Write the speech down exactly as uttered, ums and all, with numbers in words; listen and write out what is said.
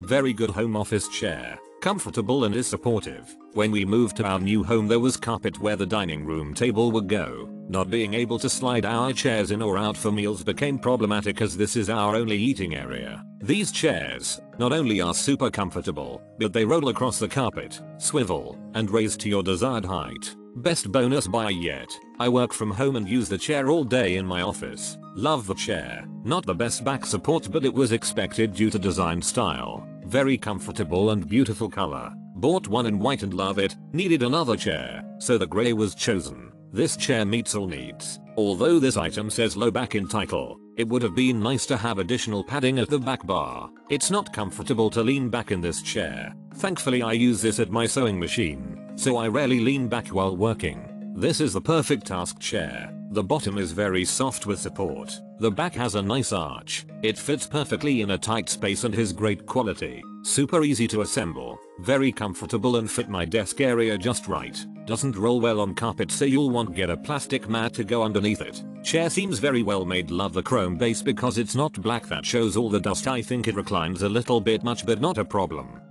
Very good home office chair. Comfortable and is supportive. When we moved to our new home there was carpet where the dining room table would go. Not being able to slide our chairs in or out for meals became problematic as this is our only eating area. These chairs not only are super comfortable, but they roll across the carpet, swivel, and raise to your desired height. Best bonus buy yet. I work from home and use the chair all day in my office. Love the chair. Not the best back support but it was expected due to design style. Very comfortable and beautiful color. Bought one in white and love it. Needed another chair, so the grey was chosen. This chair meets all needs. Although this item says low back in title, it would have been nice to have additional padding at the back bar. It's not comfortable to lean back in this chair. Thankfully I use this at my sewing machine, so I rarely lean back while working. This is the perfect task chair. The bottom is very soft with support. The back has a nice arch. It fits perfectly in a tight space and is great quality. Super easy to assemble. Very comfortable and fit my desk area just right. Doesn't roll well on carpet so you'll want to get a plastic mat to go underneath it. Chair seems very well made. Love the chrome base because it's not black that shows all the dust. I think it reclines a little bit much but not a problem.